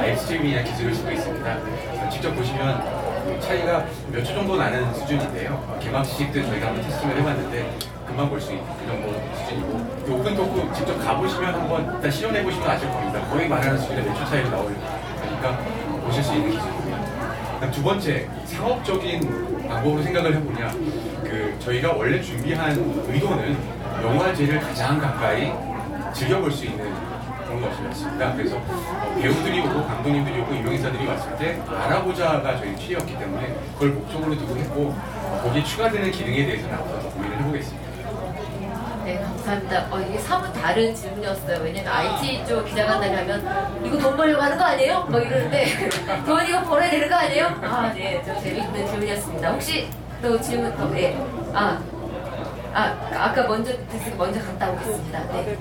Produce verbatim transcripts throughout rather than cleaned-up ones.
라이브 스트리밍이나 기술을 쓰고 있습니다. 직접 보시면 차이가 몇 초 정도 나는 수준인데요. 개막 시식도 저희가 한번 테스팅을 해봤는데 금방 볼 수 있는 그 정도 수준이고, 이 오픈 토크 직접 가보시면 한번 일단 실험해 보시면 아실 겁니다. 거의 말하는 수준에 몇 초 차이가 나올 거니까 보실 수 있는 기술이고요. 그다음 두 번째, 상업적인 방법으로 생각을 해보냐, 그 저희가 원래 준비한 의도는 영화제를 가장 가까이 즐겨볼 수 있는 그런 것이었습니다. 그래서 배우들이 오고 감독님들이 오고 유명인사들이 왔을 때 알아보자가 저희 취지였기 때문에 그걸 목적으로 두고 했고, 거기에 추가되는 기능에 대해서는 앞으로 더 고민을 해보겠습니다. 네, 감사합니다. 어, 이게 사뭇 다른 질문이었어요. 왜냐면 아이티 쪽 기자간담회 하면 이거 돈 벌려고 하는 거 아니에요? 뭐 이러는데 돈 이거 벌어야 되는 거 아니에요? 아, 네, 좀 재밌는 질문이었습니다. 혹시 또 질문 더, 네. 아, 아, 아까 먼저 됐으니까 먼저 갔다 오겠습니다. 네.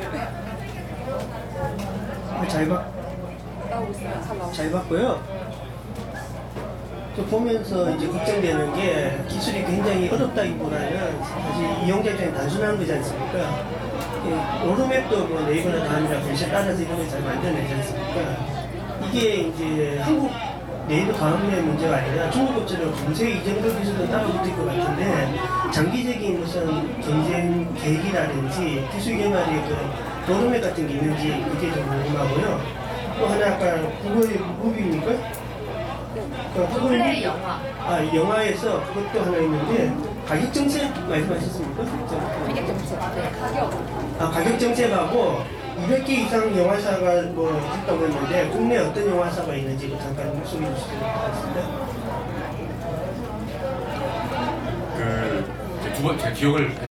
잘 봤, 잘 봤고요. 저 보면서 이제 걱정되는 게 기술이 굉장히 어렵다기보다는 사실 이용자 입장에 단순한 거지 않습니까? 로드맵도 뭐 네이버나 다음이나 글씨 따라서 이런 걸 잘 만들어내지 않습니까? 이게 이제 한국 네이버 다음의 문제가 아니라 중국처럼 검색 이 정도 기술도 따라붙을 것 같은데, 장기적인 무슨 경쟁 계기라든지 기술 개발의 그 로드맵 같은 게 있는지 그게 좀 궁금하고요. 또 하나 아까 구글 무비입니까? 구글의 영화. 아, 영화에서 그것도 하나 있는데 가격 정책 말씀하셨습니까? 가격 정책. 네, 가격. 아, 가격 정책하고 이백 개 이상 영화사가 뭐 했다고 했는데 국내 어떤 영화사가 있는지 잠깐 소개해 주시면 좋겠습니다. 그 두 번째 기억을